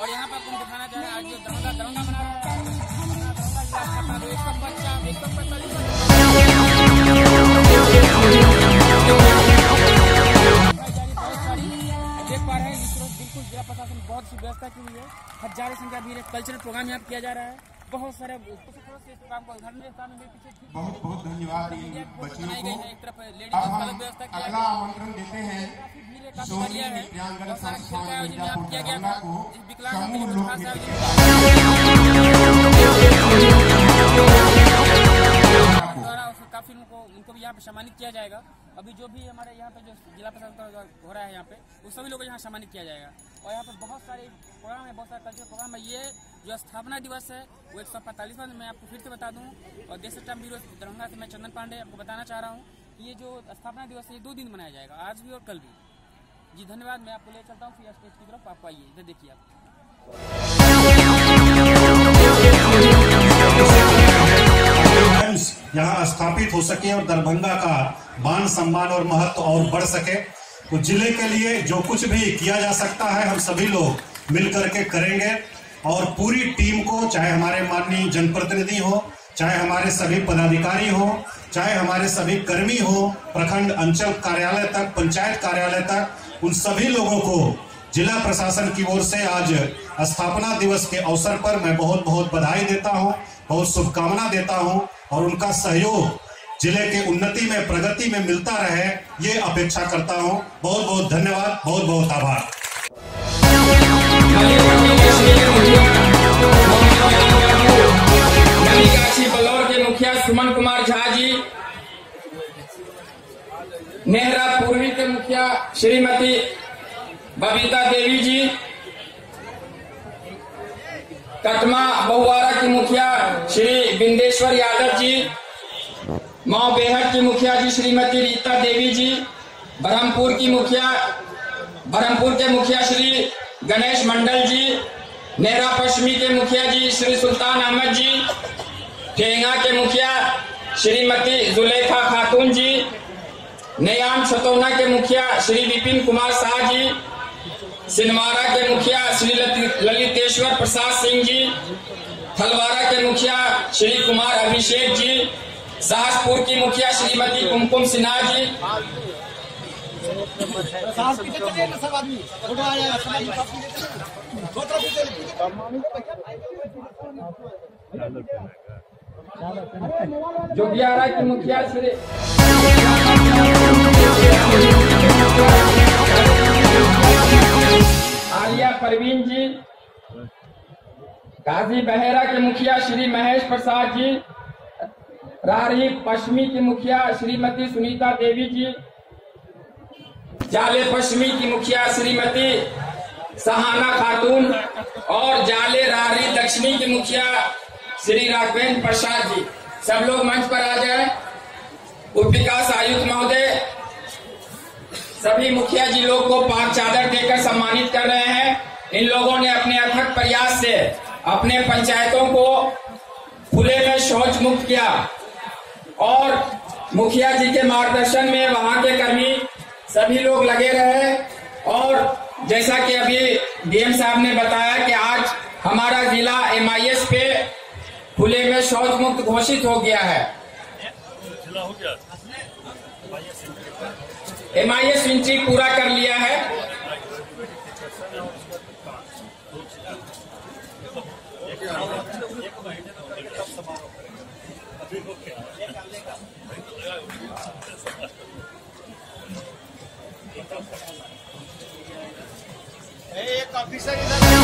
और यहाँ पर आपको दिखाना चाह रहे हैं आज जो दरंगा बना रहा है देख पा रहे हैं इस रोज बिल्कुल जिला प्रशासन बहुत सी व्यवस्था की हुई है। हजारों संख्या भी कल्चरल प्रोग्राम यहाँ किया जा रहा है। बहुत सारे बहुत बहुत धन्यवाद बच्चियों को। अब हम अगला आमंत्रण देते हैं सोनी दिव्यांगन संस्था मिर्जापुर दरभंगा को समूह लोक नृत्य काफी उनको भी यहाँ पे सम्मानित किया जाएगा। अभी जो भी हमारे यहाँ पे जो जिला प्रशासन हो रहा है यहाँ पे वो सभी लोगों को यहाँ सम्मानित किया जाएगा। और यहाँ पे बहुत सारे प्रोग्राम है, बहुत सारे कल्चरल प्रोग्राम है। ये जो स्थापना दिवस है वो 145वां मैं आपको फिर से बता दूं। और देश स्टाम्प ब्यूरो दरभंगा से मैं चंदन पांडे आपको बताना चाह रहा हूँ कि ये जो स्थापना दिवस है 2 दिन मनाया जाएगा, आज भी और कल भी। जी धन्यवाद। मैं आपको ले चलता हूँ फिर स्टेज की तरफ। आप आइए, इधर देखिए आप। यहाँ स्थापित हो सके और दरभंगा का मान सम्मान और महत्व और बढ़ सके, तो जिले के लिए जो कुछ भी किया जा सकता है हम सभी लोग मिलकर के करेंगे। और पूरी टीम को, चाहे हमारे माननीय जनप्रतिनिधि हो, चाहे हमारे सभी पदाधिकारी हो, चाहे हमारे सभी कर्मी हो, प्रखंड अंचल कार्यालय तक, पंचायत कार्यालय तक, उन सभी लोगों को जिला प्रशासन की ओर से आज स्थापना दिवस के अवसर पर मैं बहुत बहुत बधाई देता हूं, बहुत शुभकामना देता हूं और उनका सहयोग जिले के उन्नति में, प्रगति में मिलता रहे, ये अपेक्षा करता हूं। बहुत बहुत धन्यवाद, बहुत बहुत आभार। बलौर के मुखिया सुमन कुमार झा जी, नेहरा पूर्वी के मुखिया श्रीमती बबीता देवी जी, कटमा बहुवारा की मुखिया श्री बिंदेश्वर यादव जी, माओ बेहट की मुखिया जी श्रीमती रीता देवी जी, बरहमपुर के मुखिया श्री गणेश मंडल जी, नेहरा पश्चिमी के मुखिया जी श्री सुल्तान अहमद जी, ठेंगा के मुखिया श्रीमती जुलेखा खातून जी, नयाम छतौना के मुखिया श्री विपिन कुमार शाह जी, सिनवारा के मुखिया श्री ललितेश्वर प्रसाद सिंह जी, थलवारा के मुखिया श्री कुमार अभिषेक जी, साहसपुर की मुखिया श्रीमती कुमकुम सिन्हा जी, जोगियारा की मुखिया श्री आलिया परवीन जी, गाजी बहेरा के मुखिया श्री महेश प्रसाद जी, रारी पश्चिमी की मुखिया श्रीमती सुनीता देवी जी, जाले पश्चिमी की मुखिया श्रीमती सहाना खातून और जाले रारी दक्षिणी की मुखिया श्री राघवेंद्र प्रसाद जी। सब लोग मंच पर आ जाए। उप विकास आयुक्त महोदय सभी मुखिया जी लोग को पाक चादर देकर सम्मानित कर रहे हैं। इन लोगों ने अपने अथक प्रयास से अपने पंचायतों को खुले में शौच मुक्त किया और मुखिया जी के मार्गदर्शन में वहां के कर्मी सभी लोग लगे रहे। और जैसा कि अभी डीएम साहब ने बताया कि आज हमारा जिला MIS पे खुले में शौच मुक्त घोषित हो गया है। MIS एंट्री पूरा कर लिया है। एक ऑफिसर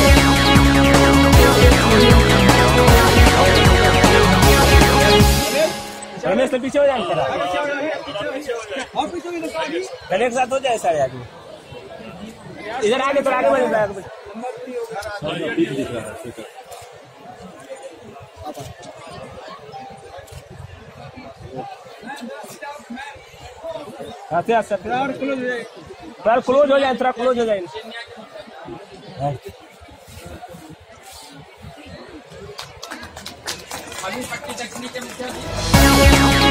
रमेश तो पीछे हो जाए और पीछे पहले एक साथ हो जाए सारे आदमी। इधर आगे तो आगे बढ़ क्लोज हो जाए, थोड़ा क्लोज हो जाए। अभी पट्टी दक्षिणी के मुखिया